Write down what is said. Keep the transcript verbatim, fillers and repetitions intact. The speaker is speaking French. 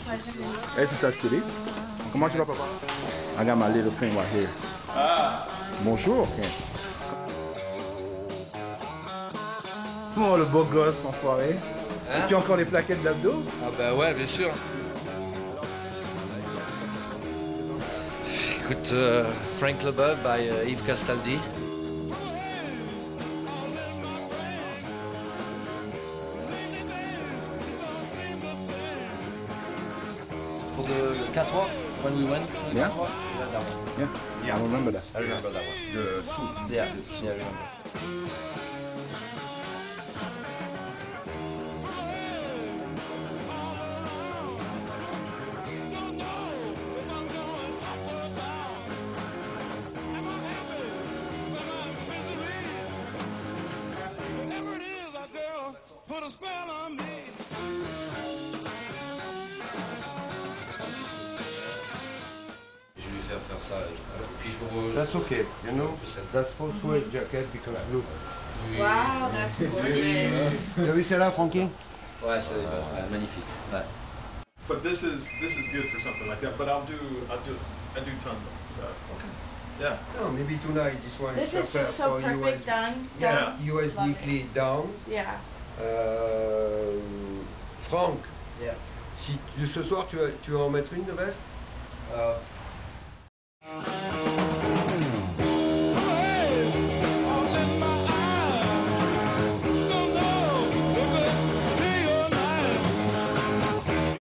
This is a stylist. Comment tu vas, papa? I got my little thing right here. Ah. Bonjour. Ken. Oh, le beau gosse, enfoiré. Hein? Tu as encore les plaquettes d'abdos? Ah bah ouais, bien sûr. Écoute, euh, Frank Leboeuf by euh, Yves Castaldi. For the catwalk, when we went to the Yeah. catwalk, yeah, that one. Yeah. Yeah, I remember that. I remember that one. The suit. Yeah, yeah, I remember. Je vais lui faire faire ça. Et puis je vous... That's okay, you know. That's also a jacket because look. Wow, that's gorgeous. T'as vu celle-là, Frankie? Ouais, c'est ouais, magnifique. Ouais. But this is this is good for something like that. But I'll do I'll do I do tons of them. So okay. Yeah. No, maybe tonight this one This is is perfect just so for perfect U S. done. Yeah, done. U S Love D it. cleat down. Yeah. Euh, Franck, Yeah. si de ce soir tu vas, tu vas en mettre une de veste? Uh,